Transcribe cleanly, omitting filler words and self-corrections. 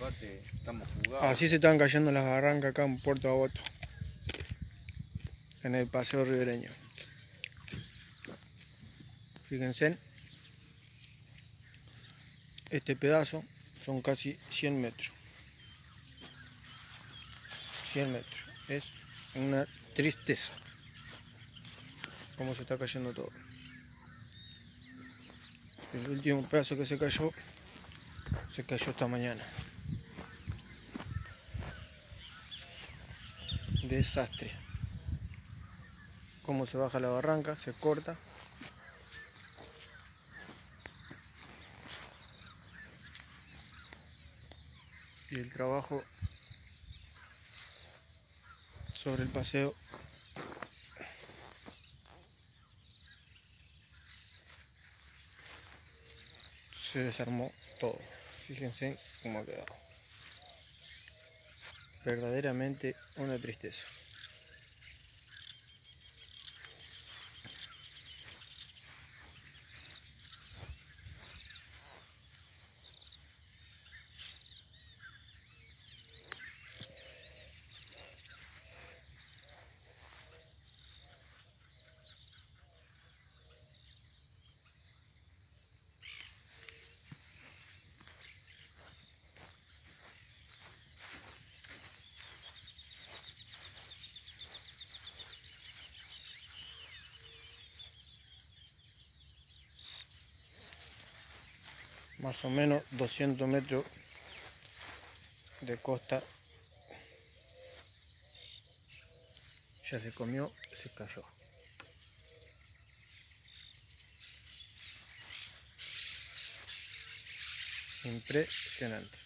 aparte estamos jugados. Así se están cayendo las barrancas acá en Puerto Agosto, en el paseo ribereño. Fíjense, este pedazo son casi 100 metros. 100 metros. Es una tristeza cómo se está cayendo todo. El último pedazo que se cayó esta mañana. Desastre. Cómo se baja la barranca, se corta. Y el trabajo sobre el paseo se desarmó todo. Fíjense cómo ha quedado. Verdaderamente una tristeza. Más o menos 200 metros de costa. Ya se comió, se cayó. Impresionante.